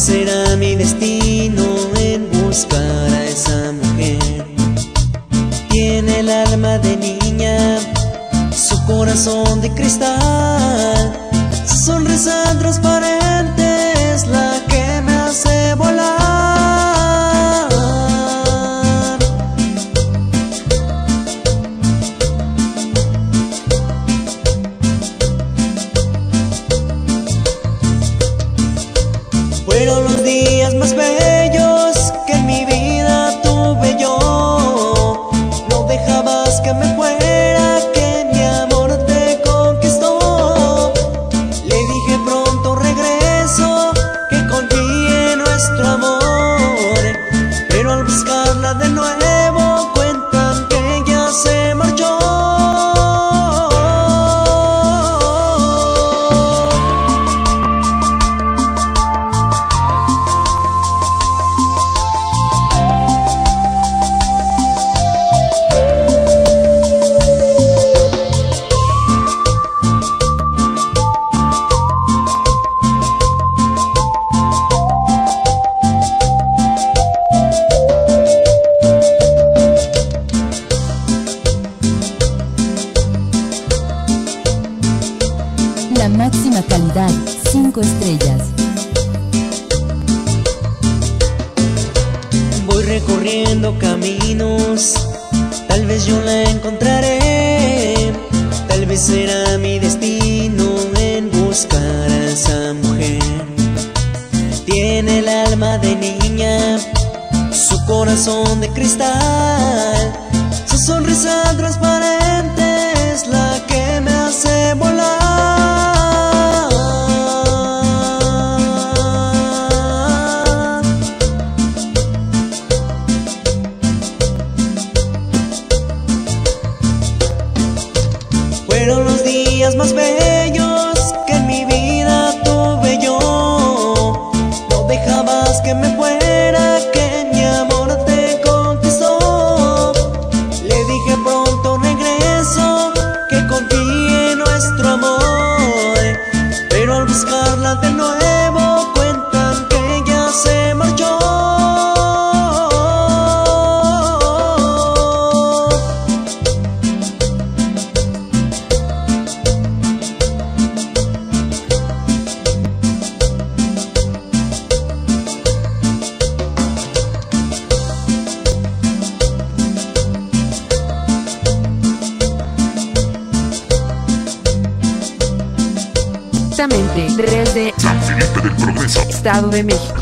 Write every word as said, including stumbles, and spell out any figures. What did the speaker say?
será mi destino en buscar a esa mujer. Tiene el alma de niña, su corazón de cristal, su sonrisa transparente es la que me hace volar. Fueron los días más bellos que en mi vida tuve yo. No dejabas que me fuera, que mi amor te conquistó. Le dije pronto regreso, que confíe en nuestro amor. Pero al buscarla de nuevo cuentan que ella se marchó. La máxima calidad, cinco estrellas. Voy recorriendo caminos, tal vez yo la encontraré. Tal vez será mi destino en buscar a esa mujer. Tiene el alma de niña, su corazón de cristal, su sonrisa transparente es la que me hace volar. Fueron los días más bellos que en mi vida tuve yo. No dejabas que me fuera, que mi amor te conquistó. Le dije pronto regreso, que confíe en nuestro amor. Pero al buscarla de nuevo cuentan que ella se marchó. Desde San Felipe del Progreso, Estado de México.